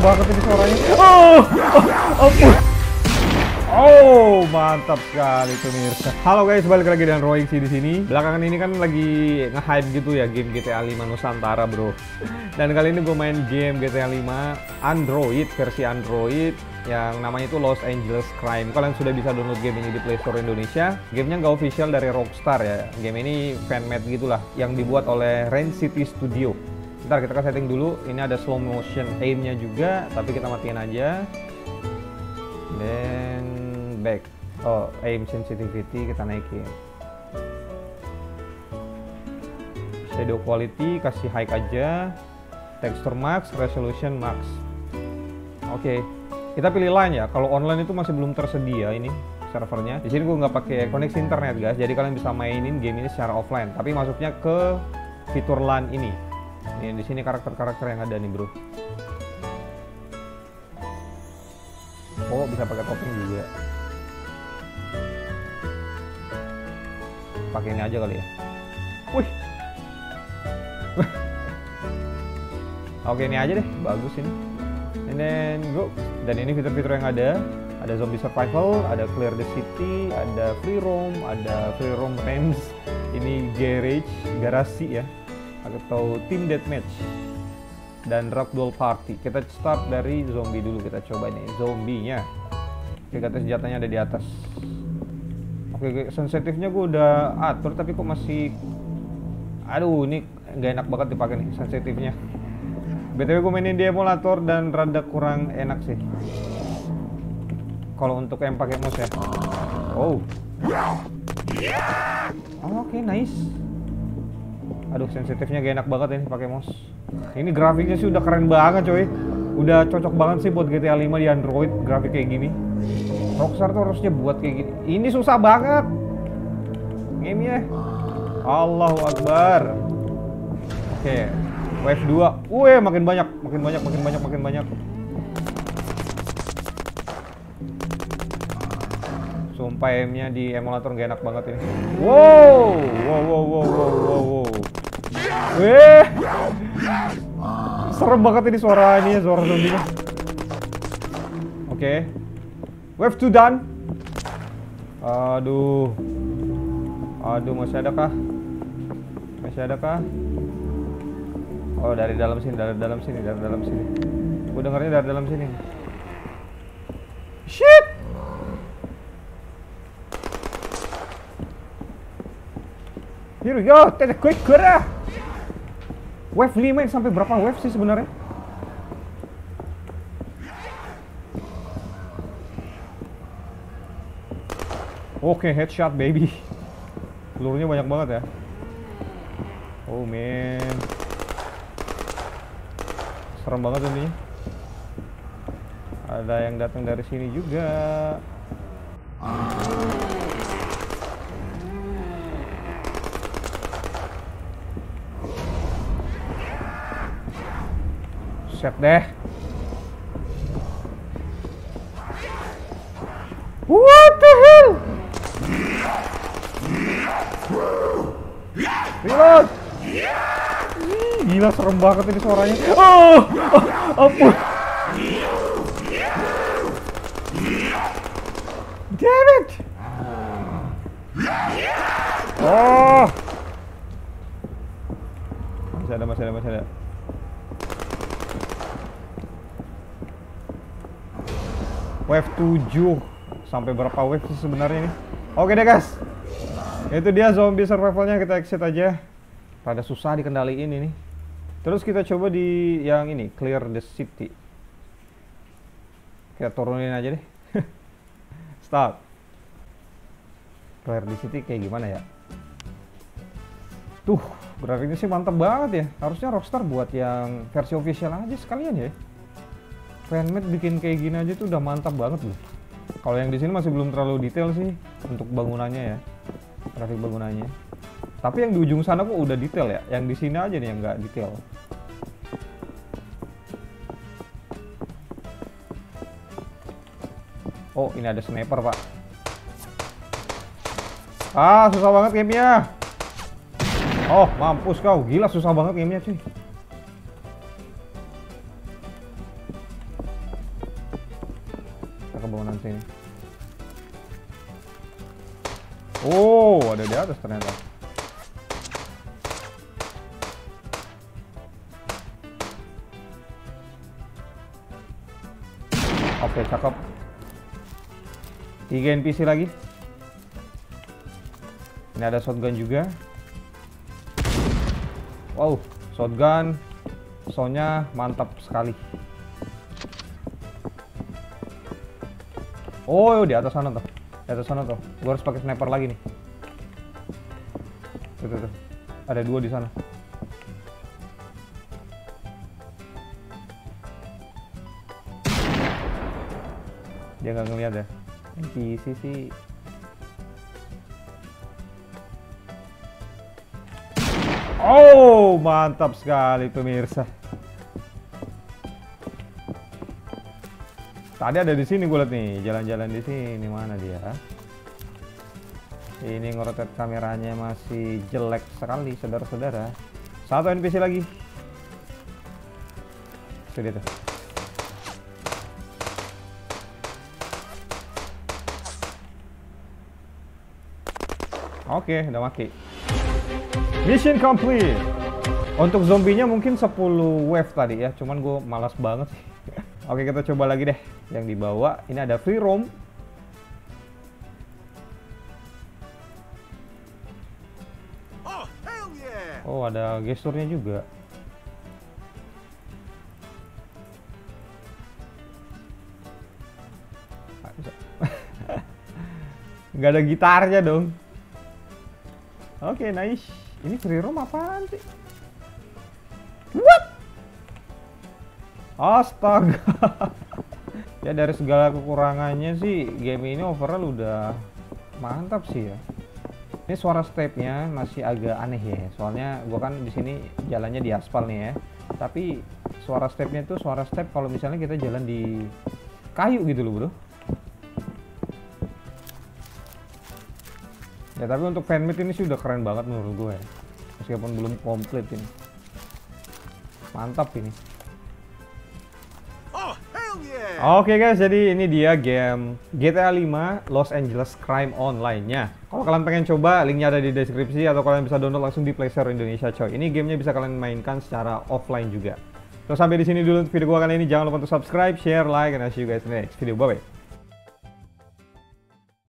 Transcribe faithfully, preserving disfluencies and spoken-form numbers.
banget ini suaranya. Oh, oh, ampun. Oh, mantap sekali pemirsa. Halo guys, balik lagi dengan Royksi di sini. Belakangan ini kan lagi nge-hype gitu ya game G T A lima Nusantara, bro. Dan kali ini gue main game G T A lima Android, versi Android yang namanya itu Los Angeles Crime. Kalian sudah bisa download game ini di Play Store Indonesia. Gamenya nggak official dari Rockstar ya. Game ini fan-made gitulah, yang dibuat oleh Rain City Studio. Ntar kita ke setting dulu. Ini ada slow motion aim-nya juga, tapi kita matiin aja. Dan back. Oh, aim sensitivity kita naikin. Shadow quality kasih high aja. Texture max, resolution max. Oke. Okay. Kita pilih line ya. Kalau online itu masih belum tersedia ini servernya. Di sini gue nggak pakai koneksi internet guys. Jadi kalian bisa mainin game ini secara offline. Tapi masuknya ke fitur LAN ini. Nih di sini karakter-karakter yang ada nih bro. Oh bisa pakai topping juga. Pakai ini aja kali ya. Wih. Oke ini aja deh. Bagus ini. And then go. Dan ini fitur-fitur yang ada, ada zombie survival, ada clear the city, ada free roam, ada free roam range, ini garage, garasi ya, atau team deathmatch, dan ragdoll party. Kita start dari zombie dulu, kita coba nih zombinya. Oke, kata senjatanya ada di atas. Oke, sensitifnya gue udah atur, tapi kok masih, aduh ini nggak enak banget dipakai nih sensitifnya. B T W gue mainin di emulator dan rada kurang enak sih kalau untuk yang pakai mouse ya. Oh, oh oke okay, nice. Aduh sensitifnya gak enak banget ini pakai mouse. Ini grafiknya sih udah keren banget coy. Udah cocok banget sih buat G T A lima di Android, grafik kayak gini. Rockstar tuh harusnya buat kayak gini. Ini susah banget gamenya. Allahu Akbar. Oke okay. Wave dua, wih makin banyak, makin banyak, makin banyak, makin banyak. Sumpah aimnya di emulator gak enak banget ini. Wow, wow, wow, wow, wow, wow, wow. Wih, serem banget ini suara ini, suara zombinya. Oke, okay. Wave two done. Aduh, aduh masih ada kah? Masih ada kah? Oh dari dalam sini, dari dalam sini, dari dalam sini. Gue dengarnya dari dalam sini. Shit. Here we go, take a quick kura. Wave lima ini sampai berapa wave sih sebenarnya? Oke, okay, headshot baby. Pelurunya banyak banget ya. Oh man. Serem banget intinya. Ada yang datang dari sini juga. Set deh. What the hell? Reload. Gila serem banget ini suaranya. Oh, oh ampun. Damn it. Oh. Masih ada, masih ada, masih ada. Wave tujuh. Sampai berapa wave sih sebenarnya ini? Oke deh guys. Itu dia zombie survivalnya, kita exit aja. Rada susah dikendaliin ini. Terus kita coba di yang ini, clear the city. Kita turunin aja deh. Start. Clear the city kayak gimana ya? Tuh, grafiknya sih mantap banget ya. Harusnya Rockstar buat yang versi official aja sekalian ya. Fanmade bikin kayak gini aja tuh udah mantap banget loh. Kalau yang di sini masih belum terlalu detail sih untuk bangunannya ya. Grafik bangunannya. Tapi yang di ujung sana kok udah detail ya. Yang di sini aja nih yang nggak detail. Oh, ini ada sniper, Pak. Ah, susah banget gamenya. Oh, mampus kau. Gila, susah banget gamenya, cuy. bisa ke bangunan sini. Oh, ada di atas ternyata. Oke, cakep. Tiga N P C lagi. Ini ada shotgun juga. Wow, shotgun. Soundnya mantap sekali. Oh, di atas sana tuh. Di atas sana tuh. Gue harus pakai sniper lagi nih. Tuh, tuh, tuh. Ada dua di sana. Dia nggak ngeliat ya. N P C sih. Oh, mantap sekali pemirsa. Tadi ada di sini gue liat nih, jalan-jalan di sini. Mana dia? Ini ngorotet kameranya masih jelek sekali, saudara-saudara. Satu N P C lagi. Sudah tuh. Oke, udah mati. Mission complete. Untuk zombinya mungkin sepuluh wave tadi ya, cuman gue malas banget sih. Oke, kita coba lagi deh yang dibawa. Ini ada free roam. Oh, hell yeah. Oh, ada gesturnya juga. Nggak ada gitarnya dong. Oke, nice. Ini free roam apaan sih? What? Astaga. Ya dari segala kekurangannya sih game ini overall udah mantap sih ya. Ini suara stepnya masih agak aneh ya. Soalnya gua kan di sini jalannya di aspal nih ya. Tapi suara stepnya tuh suara step kalau misalnya kita jalan di kayu gitu loh, bro. Ya tapi untuk fanmade ini sih udah keren banget menurut gue ya. Meskipun belum komplit ini. Mantap ini. Oh, hell yeah. Oke guys, jadi ini dia game G T A lima Los Angeles Crime Online-nya. Kalau kalian pengen coba, linknya ada di deskripsi atau kalian bisa download langsung di Play Store Indonesia coy. Ini gamenya bisa kalian mainkan secara offline juga. Terus sampai di sini dulu video gua kali ini. Jangan lupa untuk subscribe, share, like, and I'll see you guys in the next video. Bye bye.